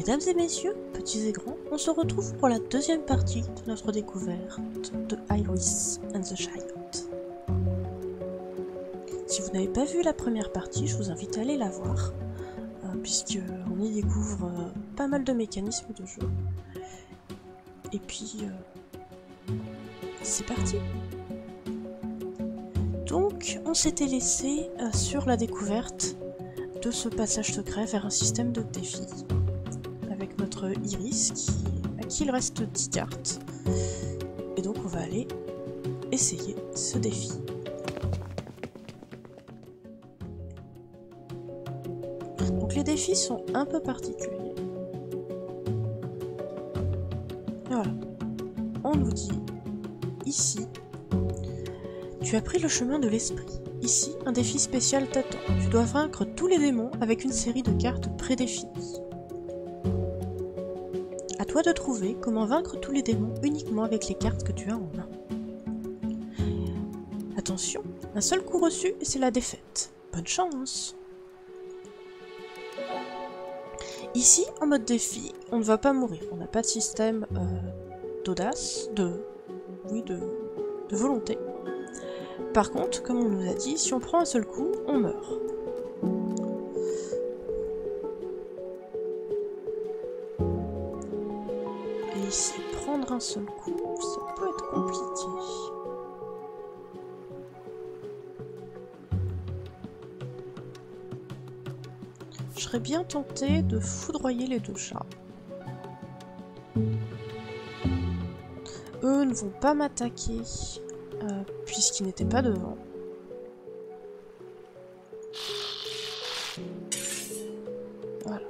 Mesdames et messieurs, petits et grands, on se retrouve pour la deuxième partie de notre découverte de Iris and the Child. Si vous n'avez pas vu la première partie, je vous invite à aller la voir, puisqu'on y découvre pas mal de mécanismes de jeu. Et puis, c'est parti! Donc, on s'était laissé sur la découverte de ce passage secret vers un système de défis. Avec notre Iris, à qui il reste 10 cartes. Et donc on va aller essayer ce défi. Donc les défis sont un peu particuliers. Et voilà. On nous dit, ici, tu as pris le chemin de l'esprit. Ici, un défi spécial t'attend. Tu dois vaincre tous les démons avec une série de cartes prédéfinies. À toi de trouver comment vaincre tous les démons uniquement avec les cartes que tu as en main. Attention, un seul coup reçu et c'est la défaite. Bonne chance! Ici, en mode défi, on ne va pas mourir. On n'a pas de système d'audace, de volonté. Par contre, comme on nous a dit, si on prend un seul coup, on meurt. Et ici, prendre un seul coup, ça peut être compliqué. Je serais bien tentée de foudroyer les deux chats. Eux ne vont pas m'attaquer, puisqu'ils n'étaient pas devant. Voilà.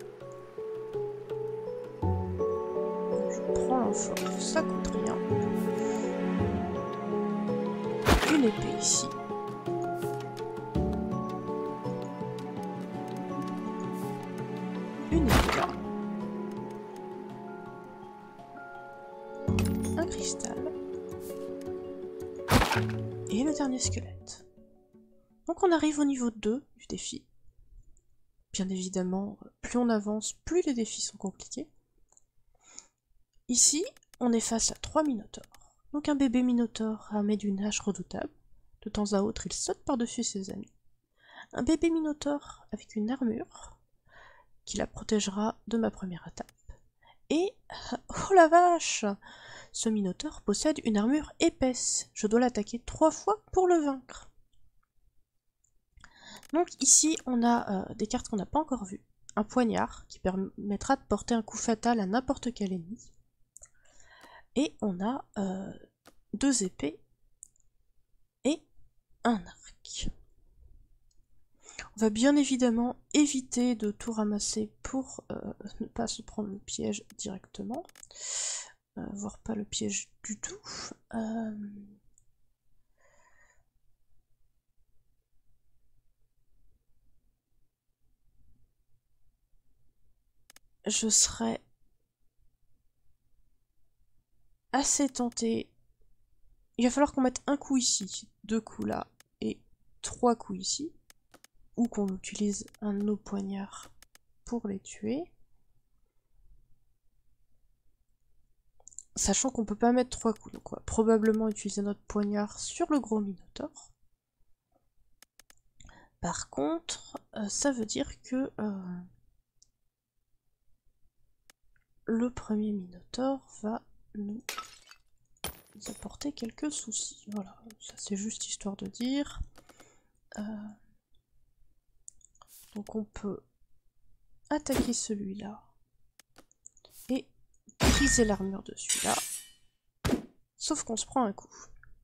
Je prends l'info, ça coûte rien. Une épée ici. Une épée là. Un cristal. Et le dernier squelette. Donc on arrive au niveau 2 du défi. Bien évidemment, plus on avance, plus les défis sont compliqués. Ici, on est face à 3 minotaures. Donc un bébé minotaure armé d'une hache redoutable. De temps à autre, il saute par-dessus ses amis. Un bébé minotaure avec une armure qui la protégera de ma première attaque. Et, oh la vache! Ce minotaure possède une armure épaisse. Je dois l'attaquer 3 fois pour le vaincre. Donc ici, on a des cartes qu'on n'a pas encore vues. Un poignard qui permettra de porter un coup fatal à n'importe quel ennemi. Et on a 2 épées et un arc. On va bien évidemment éviter de tout ramasser pour ne pas se prendre le piège directement. Voire pas le piège du tout. Je serais assez tentée. Il va falloir qu'on mette un coup ici, 2 coups là, et 3 coups ici. Ou qu'on utilise un de nos poignards pour les tuer. Sachant qu'on peut pas mettre 3 coups, donc on va probablement utiliser notre poignard sur le gros minotaure. Par contre, ça veut dire que le premier minotaure va nous apporter quelques soucis. Voilà, ça c'est juste histoire de dire. Donc on peut attaquer celui-là et briser l'armure de celui-là. Sauf qu'on se prend un coup.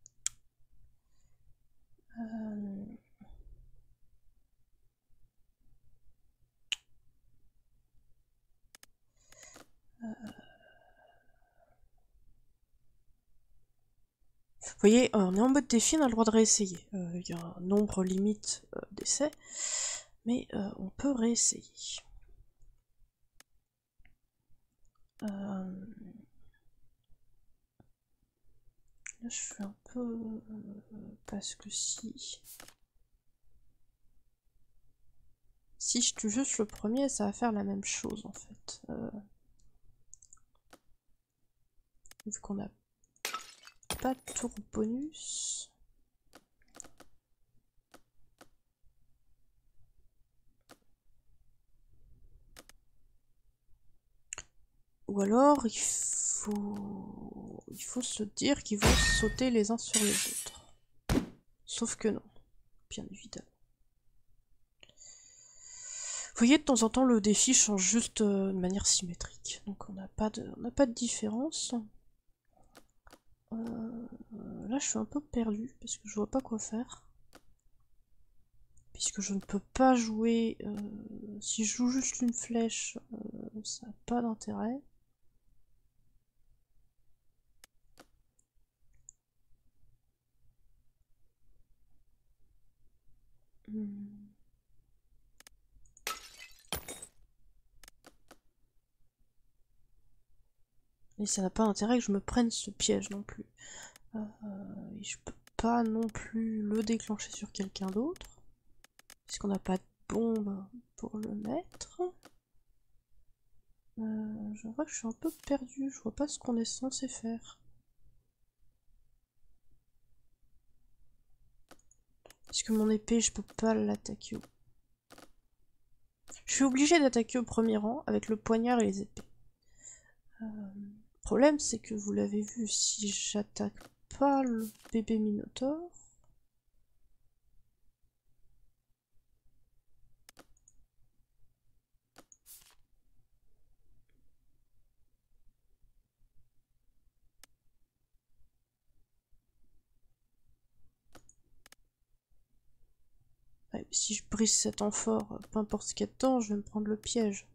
Vous voyez, on est en mode défi, on a le droit de réessayer. Il y a un nombre limite d'essais, mais on peut réessayer. Là, je fais un peu... parce que si Si je tue juste le premier, ça va faire la même chose en fait. Vu qu'on n'a pas de tour bonus. Ou alors il faut se dire qu'ils vont sauter les uns sur les autres. Sauf que non, bien évidemment. Vous voyez, de temps en temps, le défi change juste de manière symétrique. Donc on n'a pas de différence. Là, je suis un peu perdue parce que je vois pas quoi faire. Puisque je ne peux pas jouer... si je joue juste une flèche, ça n'a pas d'intérêt. Et ça n'a pas d'intérêt que je me prenne ce piège non plus. Et je peux pas non plus le déclencher sur quelqu'un d'autre. Puisqu'on n'a pas de bombe pour le mettre. Je vois que je suis un peu perdue, je vois pas ce qu'on est censé faire. Puisque mon épée, je peux pas l'attaquer. Je suis obligée d'attaquer au premier rang avec le poignard et les épées. Le problème, c'est que vous l'avez vu, si j'attaque pas le bébé Minotaure... Ouais, si je brise cet amphore, peu importe ce qu'il y a dedans, je vais me prendre le piège.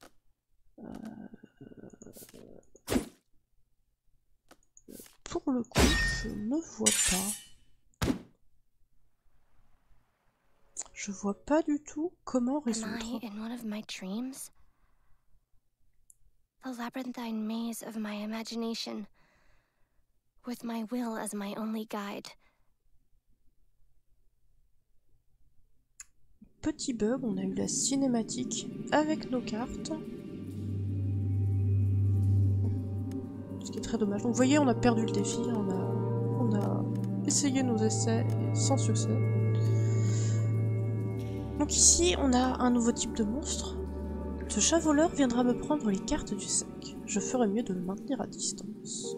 Pour le coup, je ne vois pas. Je vois pas du tout comment résoudre. The labyrinthine maze of my imagination, with my will as my only guide. Petit bug, on a eu la cinématique avec nos cartes. Ce qui est très dommage. Donc vous voyez, on a perdu le défi, on a essayé nos essais sans succès. Donc ici, on a un nouveau type de monstre. Ce chat voleur viendra me prendre les cartes du sac. Je ferais mieux de le maintenir à distance.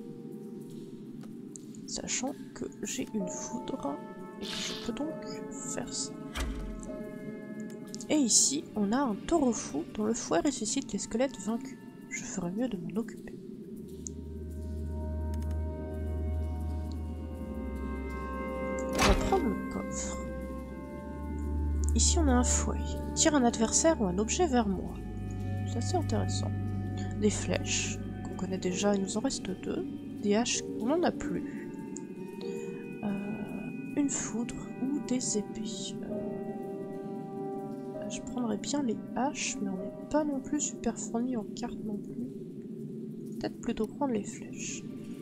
Sachant que j'ai une foudre, et que je peux donc faire ça. Et ici, on a un taureau fou dont le fouet ressuscite les squelettes vaincus. Je ferais mieux de m'en occuper. On va prendre le coffre. Ici, on a un fouet. Tire un adversaire ou un objet vers moi. C'est assez intéressant. Des flèches, qu'on connaît déjà, il nous en reste 2. Des haches, on n'en a plus. Une foudre ou des épées. Je prendrais bien les haches, mais on n'est pas non plus super fourni en cartes non plus. Peut-être plutôt prendre les flèches.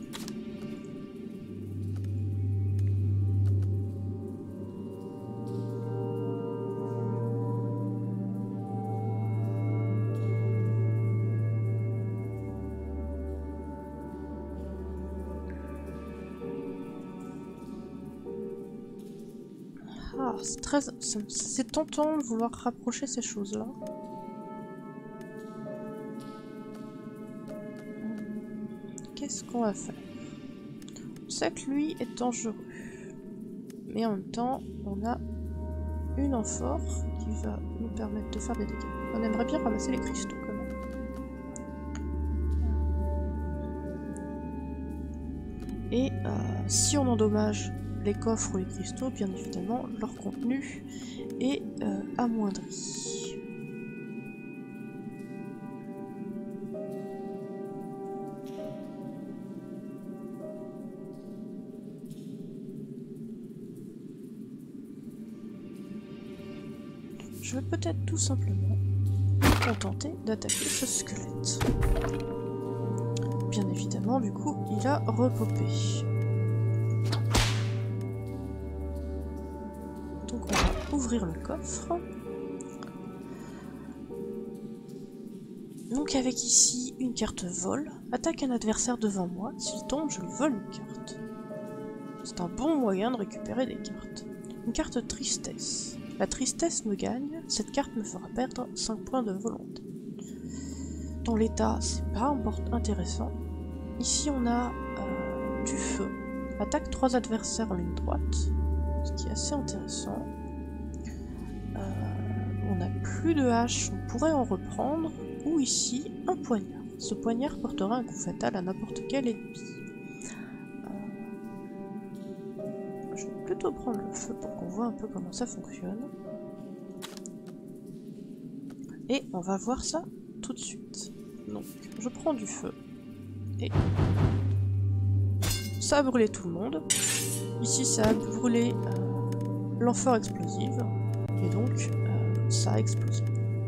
Ah, c'est tentant de vouloir rapprocher ces choses-là. Qu'est-ce qu'on va faire? On sait que lui est dangereux. Mais en même temps, on a une amphore qui va nous permettre de faire des dégâts. On aimerait bien ramasser les cristaux quand même. Et si on endommage les coffres ou les cristaux, bien évidemment, leur contenu est amoindri. Je vais peut-être tout simplement me contenter d'attaquer ce squelette. Bien évidemment, du coup, il a repopé. Donc on va ouvrir le coffre. Donc avec ici une carte vol, attaque un adversaire devant moi, s'il tombe je lui vole une carte. C'est un bon moyen de récupérer des cartes. Une carte tristesse. La tristesse me gagne, cette carte me fera perdre 5 points de volonté. Dans l'état, c'est pas intéressant. Ici on a du feu. Attaque 3 adversaires en ligne droite, ce qui est assez intéressant. On n'a plus de hache, on pourrait en reprendre. Ou ici, un poignard. Ce poignard portera un coup fatal à n'importe quel ennemi. Je vais plutôt prendre le feu pour qu'on voit un peu comment ça fonctionne. Et on va voir ça tout de suite. Donc, je prends du feu. Et ça a brûlé tout le monde. Ici, ça a brûlé l'amphore explosive. Et donc, ça a explosé.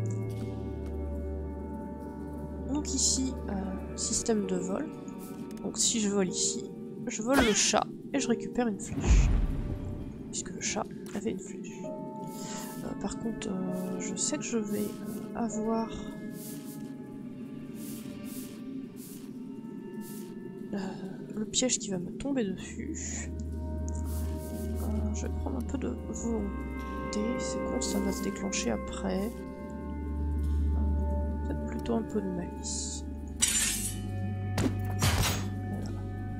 Donc ici, système de vol. Donc si je vole ici, je vole le chat et je récupère une flèche. Puisque le chat avait une flèche. Par contre, je sais que je vais avoir... le piège qui va me tomber dessus. Je vais prendre un peu de volonté. C'est con, ça va se déclencher après. Plutôt un peu de malice. Voilà.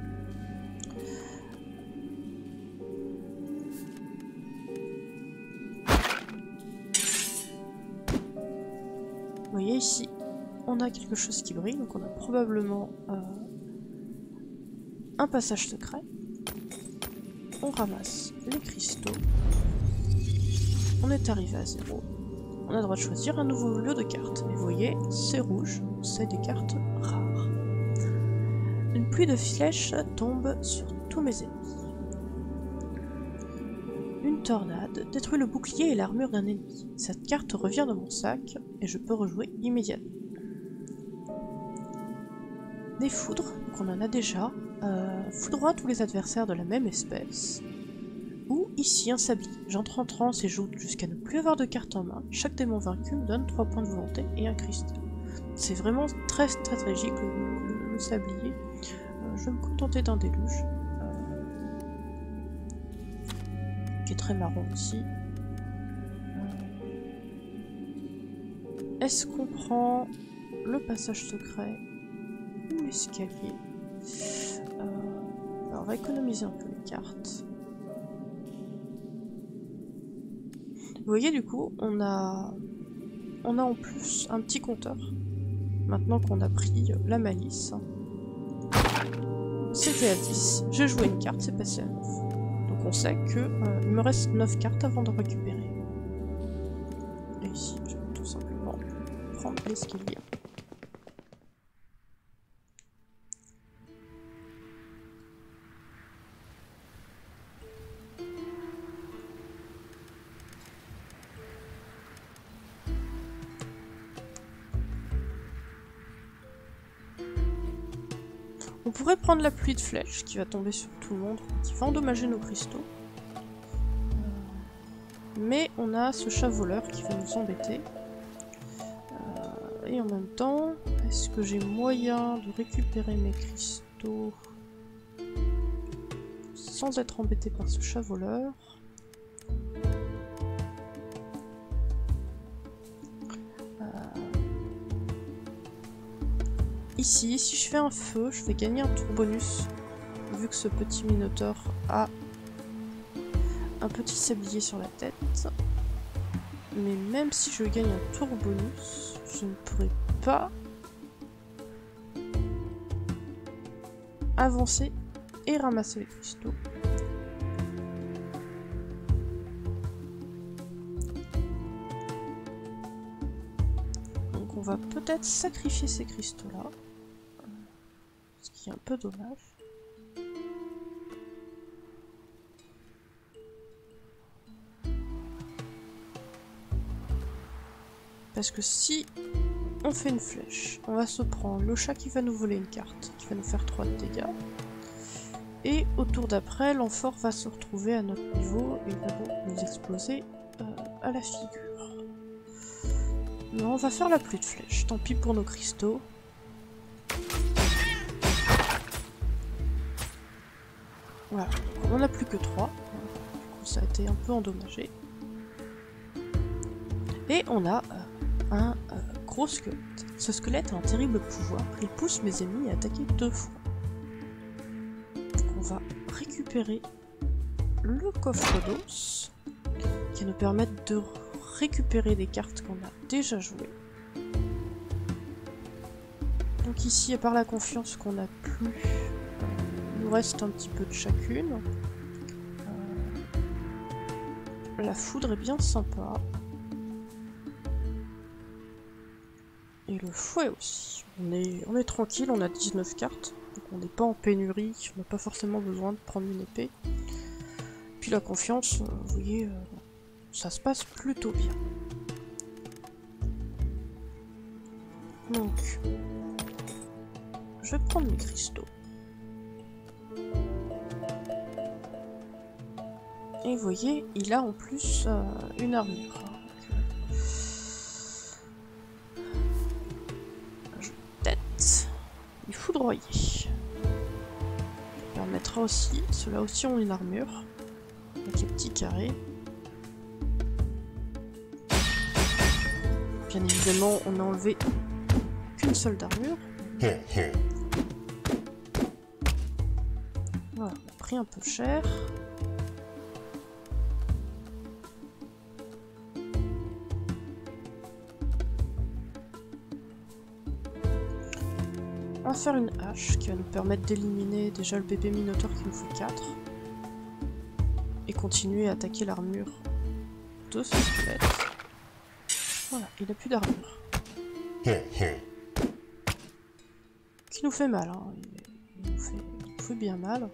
Vous voyez ici, on a quelque chose qui brille, donc on a probablement un passage secret. On ramasse les cristaux. On est arrivé à 0. On a le droit de choisir un nouveau lieu de cartes. Et vous voyez, c'est rouge, c'est des cartes rares. Une pluie de flèches tombe sur tous mes ennemis. Une tornade détruit le bouclier et l'armure d'un ennemi. Cette carte revient dans mon sac et je peux rejouer immédiatement. Des foudres, donc on en a déjà. Foudroie tous les adversaires de la même espèce. Ou ici un sablier. J'entre en transe et joue jusqu'à ne plus avoir de cartes en main. Chaque démon vaincu me donne 3 points de volonté et un cristal. C'est vraiment très stratégique le sablier. Je vais me contenter d'un déluge. Qui est très marrant aussi. Est-ce qu'on prend le passage secret ou l'escalier? On va économiser un peu les cartes. Vous voyez du coup, on a en plus un petit compteur. Maintenant qu'on a pris la malice. C'était à 10, j'ai joué une carte, c'est passé à 9. Donc on sait que il me reste 9 cartes avant de récupérer. Et ici, je vais tout simplement prendre l'escalier. On pourrait prendre la pluie de flèches qui va tomber sur tout le monde, qui va endommager nos cristaux. Mais on a ce chat voleur qui va nous embêter. Et en même temps, est-ce que j'ai moyen de récupérer mes cristaux sans être embêté par ce chat voleur? Ici, si je fais un feu, je vais gagner un tour bonus, vu que ce petit minotaure a un petit sablier sur la tête. Mais même si je gagne un tour bonus, je ne pourrai pas avancer et ramasser les cristaux. Donc on va peut-être sacrifier ces cristaux-là. Ce qui est un peu dommage. Parce que si on fait une flèche, on va se prendre le chat qui va nous voler une carte, qui va nous faire 3 de dégâts. Et au tour d'après, l'amphore va se retrouver à notre niveau et va nous exploser à la figure. Non, on va faire la pluie de flèches. Tant pis pour nos cristaux. Voilà, on n'en a plus que 3. Du coup, ça a été un peu endommagé. Et on a un gros squelette. Ce squelette a un terrible pouvoir. Il pousse mes ennemis à attaquer 2 fois. Donc on va récupérer le coffre d'os qui va nous permettre de récupérer des cartes qu'on a déjà jouées. Donc ici, à part la confiance qu'on n'a plus, il nous reste un petit peu de chacune. La foudre est bien sympa. Et le fouet aussi. On est tranquille, on a 19 cartes. Donc on n'est pas en pénurie, on n'a pas forcément besoin de prendre une épée. Puis la confiance, vous voyez, ça se passe plutôt bien. Donc, je vais prendre mes cristaux. Et vous voyez, il a en plus une armure. Je tête. Il foudroyer. Ça permettra aussi, ceux-là aussi ont une armure. Avec les petits carrés. Bien évidemment, on n'a enlevé qu'une seule d'armure. Voilà, on a pris un peu cher. On va faire une hache qui va nous permettre d'éliminer déjà le bébé minotaure qui nous fait 4. Et continuer à attaquer l'armure de ce squelette. Voilà, il n'a plus d'armure. Qui nous fait mal, hein. Il nous fait bien mal.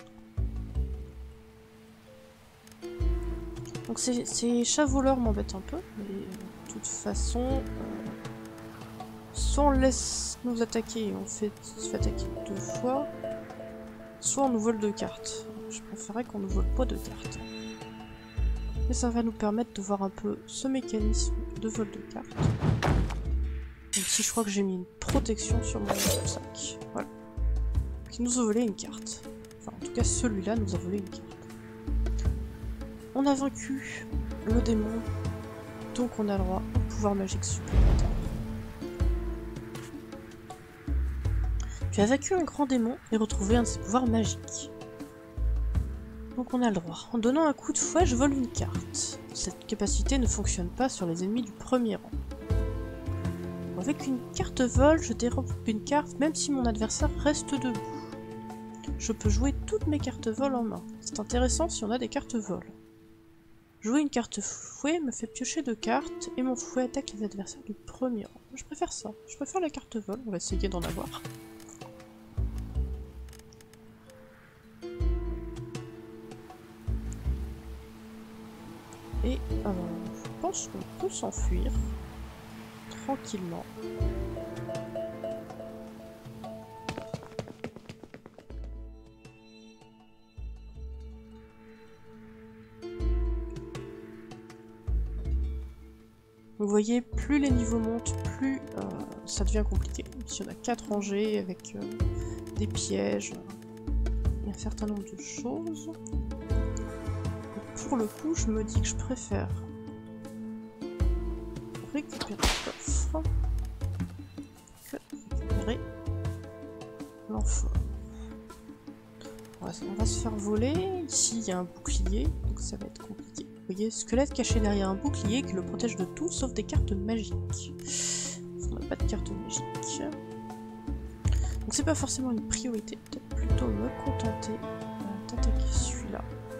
Donc ces chats voleurs m'embêtent un peu, mais de toute façon, soit on laisse nous attaquer et on se fait attaquer 2 fois, soit on nous vole 2 cartes. Je préférerais qu'on nous vole pas 2 cartes. Mais ça va nous permettre de voir un peu ce mécanisme de vol de cartes. Même si je crois que j'ai mis une protection sur mon sac. Voilà. Qui nous a volé une carte. Enfin, en tout cas, celui-là nous a volé une carte. On a vaincu le démon, donc on a le droit au pouvoir magique supplémentaire. Tu as vaincu un grand démon et retrouvé un de ses pouvoirs magiques. Donc on a le droit. En donnant un coup de fouet, je vole une carte. Cette capacité ne fonctionne pas sur les ennemis du premier rang. Avec une carte vol, je dérobe une carte même si mon adversaire reste debout. Je peux jouer toutes mes cartes vol en main. C'est intéressant si on a des cartes vol. Jouer une carte fouet me fait piocher 2 cartes et mon fouet attaque les adversaires du premier rang. Je préfère ça. Je préfère la carte vol. On va essayer d'en avoir. Et je pense qu'on peut s'enfuir tranquillement. Vous voyez, plus les niveaux montent, plus ça devient compliqué. Si on a 4 rangées avec des pièges et un certain nombre de choses. Pour le coup, je me dis que je préfère récupérer le coffre que récupérer l'enfant. On va se faire voler. Ici, il y a un bouclier, donc ça va être compliqué. Vous voyez, squelette caché derrière un bouclier qui le protège de tout, sauf des cartes magiques. On n'a pas de cartes magiques. Donc c'est pas forcément une priorité. Peut-être plutôt me contenter d'attaquer celui-là.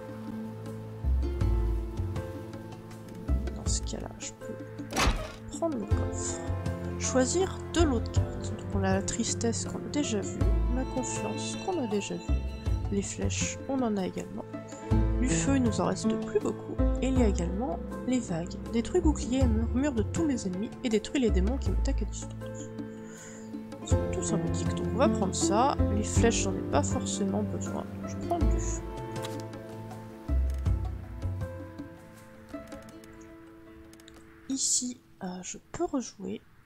Dans ce cas-là, je peux prendre le coffre. Choisir de l'autre carte. Donc on a la tristesse qu'on a déjà vue, la confiance qu'on a déjà vue, les flèches, on en a également. Du feu, il nous en reste plus beaucoup. Et il y a également les vagues. Détruis bouclier et murmure de tous mes ennemis et détruis les démons qui m'attaquent à distance. C'est tout sympathique. Donc on va prendre ça. Les flèches, j'en ai pas forcément besoin. Donc je prends du feu. Ici, je peux rejouer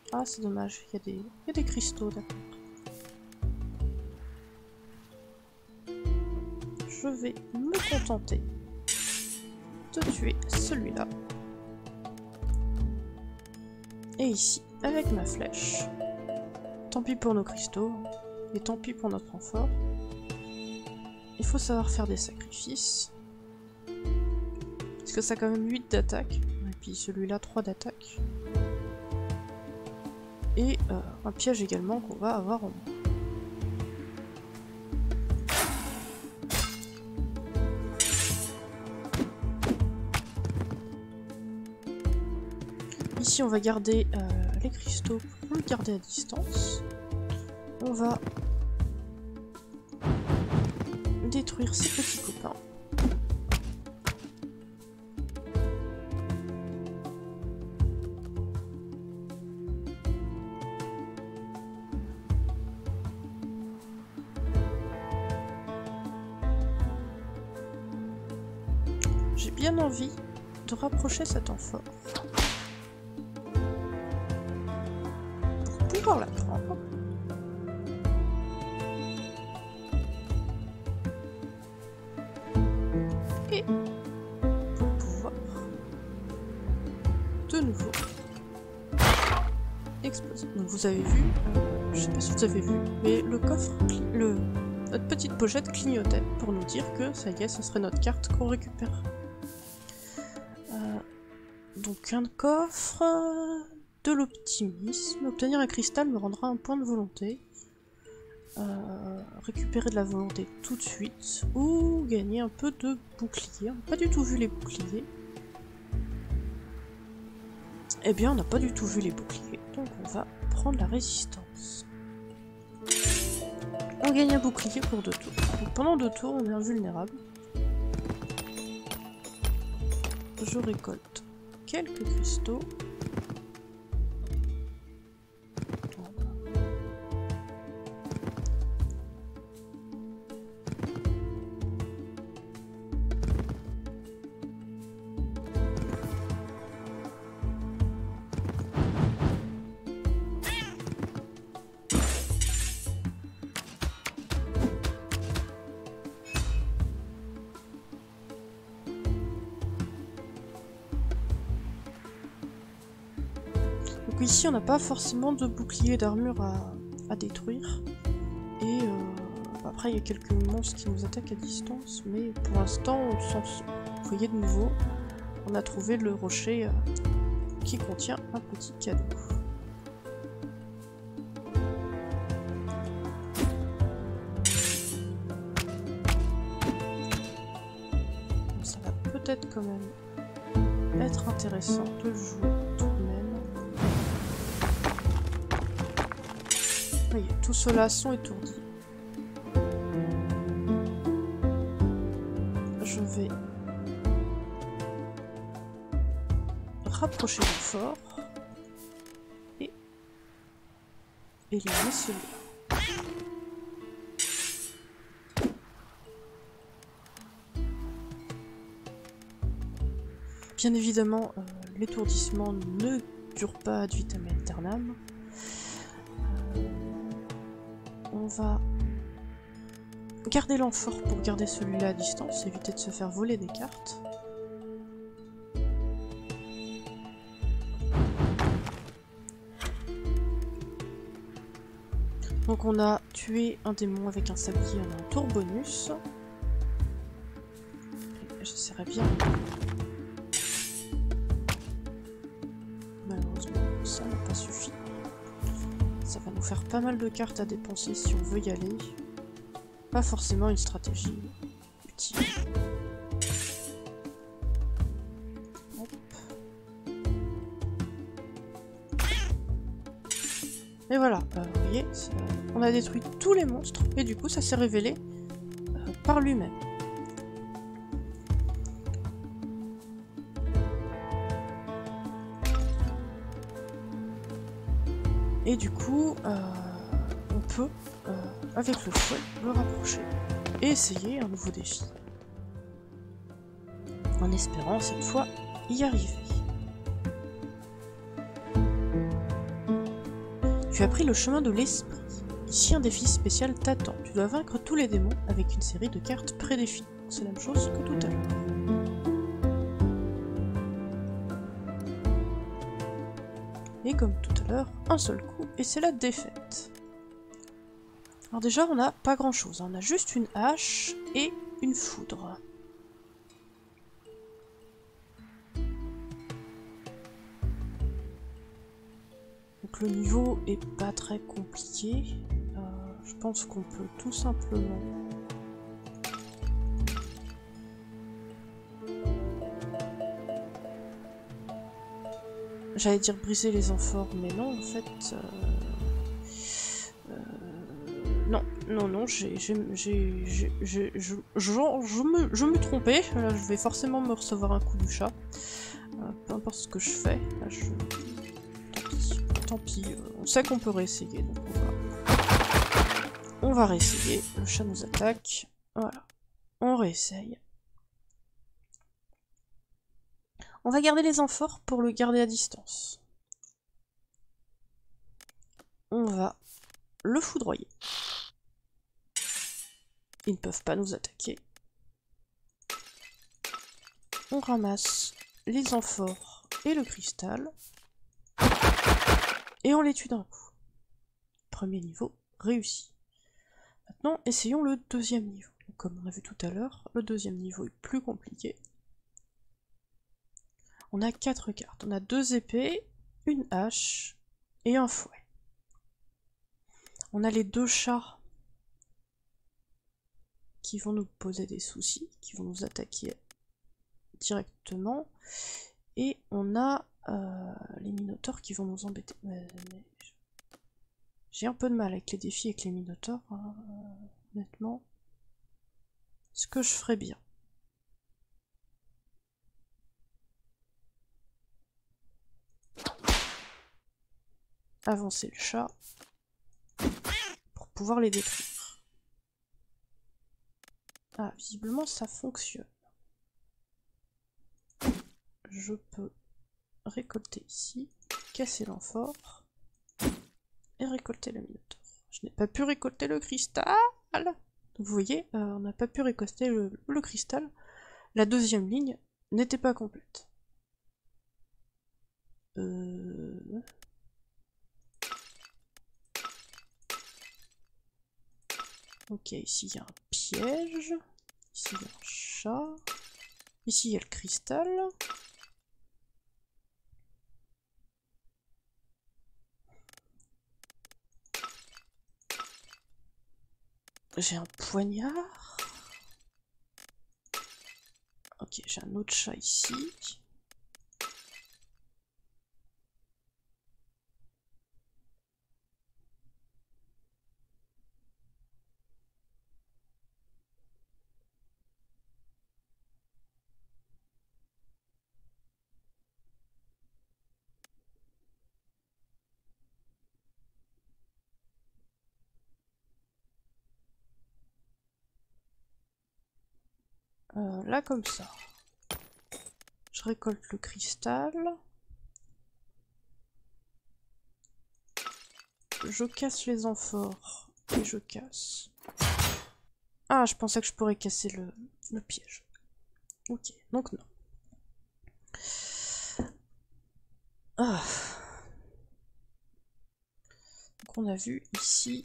Ah, c'est dommage, il y a des cristaux, d'accord. Je vais me contenter de tuer celui-là. Et ici, avec ma flèche. Tant pis pour nos cristaux, et tant pis pour notre renfort. Il faut savoir faire des sacrifices. Parce que ça a quand même 8 d'attaque. Et puis celui-là, 3 d'attaque. Et un piège également qu'on va avoir en moins. Ici on va garder les cristaux pour le garder à distance. On va détruire ces petits copains. J'ai bien envie de rapprocher cet amphore pour pouvoir la prendre. Et pour pouvoir de nouveau exploser. Donc vous avez vu, je sais pas si vous avez vu, mais le coffre, notre petite pochette clignotait pour nous dire que ça y est, ce serait notre carte qu'on récupère. Donc un coffre, de l'optimisme, obtenir un cristal me rendra un point de volonté, récupérer de la volonté tout de suite, ou gagner un peu de bouclier. On n'a pas du tout vu les boucliers. Eh bien on n'a pas du tout vu les boucliers, donc on va prendre la résistance. On gagne un bouclier pour 2 tours. Donc pendant 2 tours on est invulnérable. Je récolte quelques cristaux. Donc ici on n'a pas forcément de bouclier d'armure à détruire. Et après il y a quelques monstres qui nous attaquent à distance, mais pour l'instant on s'en sort. Vous voyez de nouveau, on a trouvé le rocher qui contient un petit cadeau. Donc ça va peut-être quand même être intéressant de jouer tout de même. Voyez, tout cela sont étourdis. Je vais rapprocher le fort et éliminer celui-là. Bien évidemment, l'étourdissement ne dure pas ad vitam aeternam. On va garder l'amphore pour garder celui-là à distance, éviter de se faire voler des cartes. Donc on a tué un démon avec un sablier, on a un tour bonus. J'essaierai bien. Malheureusement, ça n'a pas suffi. Ça va nous faire pas mal de cartes à dépenser si on veut y aller. Pas forcément une stratégie utile. Hop. Et voilà, vous voyez, on a détruit tous les monstres et du coup ça s'est révélé par lui-même. Et du coup, on peut, avec le fouet, le rapprocher et essayer un nouveau défi. En espérant cette fois y arriver. Tu as pris le chemin de l'esprit. Ici, un défi spécial t'attend. Tu dois vaincre tous les démons avec une série de cartes prédéfinies. C'est la même chose que tout à l'heure. Et comme tout à l'heure, un seul coup, et c'est la défaite. Alors déjà, on n'a pas grand chose. On a juste une hache et une foudre. Donc le niveau est pas très compliqué. Je pense qu'on peut tout simplement... J'allais dire briser les amphores, mais non, en fait... Non, je me trompais. Là, je vais forcément me recevoir un coup du chat. Peu importe ce que je fais. Là, Tant pis, on sait qu'on peut réessayer, donc on va réessayer. Le chat nous attaque. Voilà, on réessaye. On va garder les amphores pour le garder à distance. On va le foudroyer. Ils ne peuvent pas nous attaquer. On ramasse les amphores et le cristal. Et on les tue d'un coup. Premier niveau réussi. Maintenant, essayons le deuxième niveau. Donc, comme on a vu tout à l'heure, le deuxième niveau est plus compliqué. On a 4 cartes. On a 2 épées, une hache et un fouet. On a les 2 chats qui vont nous poser des soucis, qui vont nous attaquer directement. Et on a les minotaures qui vont nous embêter. J'ai un peu de mal avec les défis avec les minotaures, hein, honnêtement. Ce que je ferais bien. Avancer le chat pour pouvoir les détruire. Ah, visiblement ça fonctionne. Je peux récolter ici, casser l'amphore et récolter le minotaure. Je n'ai pas pu récolter le cristal. Donc vous voyez, on n'a pas pu récolter le cristal. La deuxième ligne n'était pas complète. Ok, ici il y a un piège. Ici il y a un chat. Ici il y a le cristal. J'ai un poignard. Ok, j'ai un autre chat ici. Là comme ça. Je récolte le cristal. Je casse les amphores. Et je casse. Ah, je pensais que je pourrais casser le piège. Ok, donc non. Ah. Donc on a vu ici.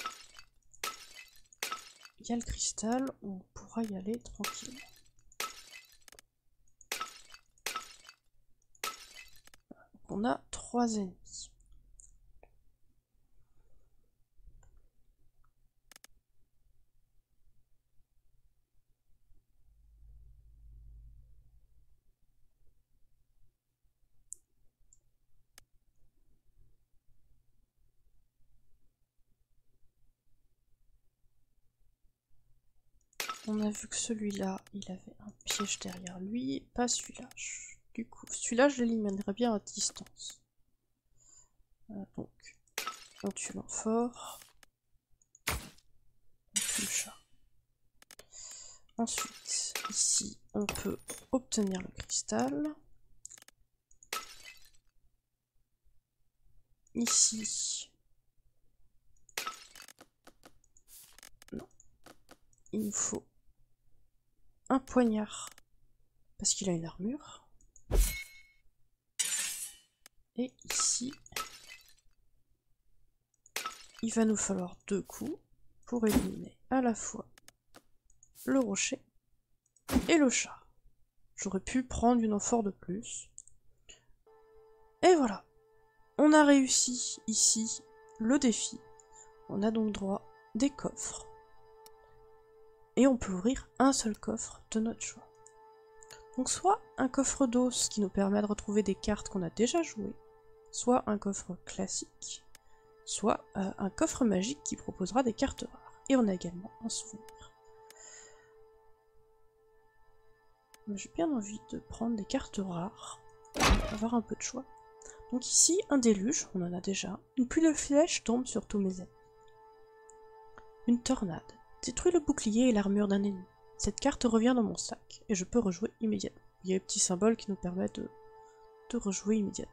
Il y a le cristal. On pourra y aller tranquillement. On a 3 ennemis. On a vu que celui-là, il avait un piège derrière lui, pas celui-là. Du coup, celui-là, je l'éliminerai bien à distance. Donc, on tue l'amphore. On tue le chat. Ensuite, ici, on peut obtenir le cristal. Ici, il nous faut un poignard, parce qu'il a une armure. Et ici, il va nous falloir 2 coups pour éliminer à la fois le rocher et le chat. J'aurais pu prendre une amphore de plus. Et voilà, on a réussi ici le défi. On a donc droit des coffres. Et on peut ouvrir un seul coffre de notre choix. Donc soit un coffre d'os qui nous permet de retrouver des cartes qu'on a déjà jouées, soit un coffre classique, soit un coffre magique qui proposera des cartes rares. Et on a également un souvenir. J'ai bien envie de prendre des cartes rares, pour avoir un peu de choix. Donc ici, un déluge, on en a déjà. Une pluie de flèches tombe sur tous mes amis. Une tornade détruit le bouclier et l'armure d'un ennemi. Cette carte revient dans mon sac, et je peux rejouer immédiatement. Il y a les petits symboles qui nous permettent de rejouer immédiatement.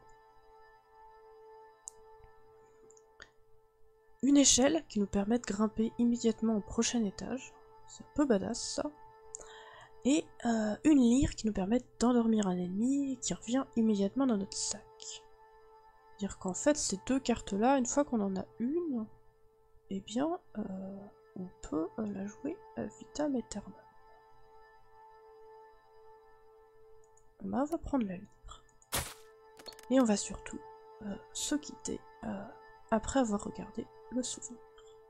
Une échelle qui nous permet de grimper immédiatement au prochain étage. C'est un peu badass ça. Et une lyre qui nous permet d'endormir un ennemi et qui revient immédiatement dans notre sac. C'est-à-dire qu'en fait, ces 2 cartes-là, une fois qu'on en a une, eh bien, on peut la jouer à vitam aeternam. On va prendre la lyre. Et on va surtout se quitter après avoir regardé le souvenir.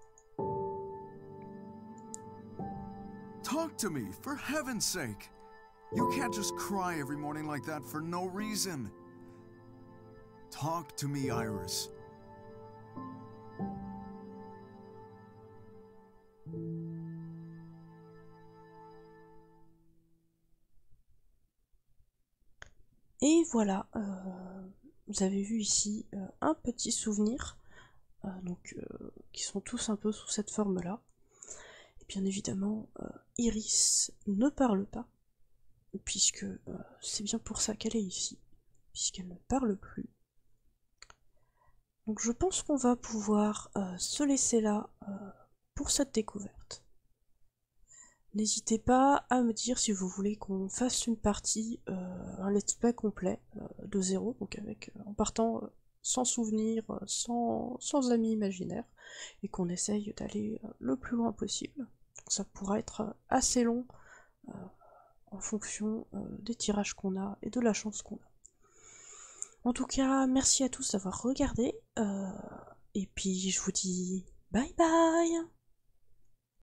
Talk to me, for heaven's sake! You can't just cry every morning like that for no reason. Talk to me, Iris. Et voilà, vous avez vu ici un petit souvenir, qui sont tous un peu sous cette forme-là. Et bien évidemment, Iris ne parle pas, puisque c'est bien pour ça qu'elle est ici, puisqu'elle ne parle plus. Donc je pense qu'on va pouvoir se laisser là pour cette découverte. N'hésitez pas à me dire si vous voulez qu'on fasse une partie, un let's play complet de zéro, donc en partant sans souvenir, sans amis imaginaires, et qu'on essaye d'aller le plus loin possible. Donc ça pourra être assez long en fonction des tirages qu'on a et de la chance qu'on a. En tout cas, merci à tous d'avoir regardé, et puis je vous dis bye bye!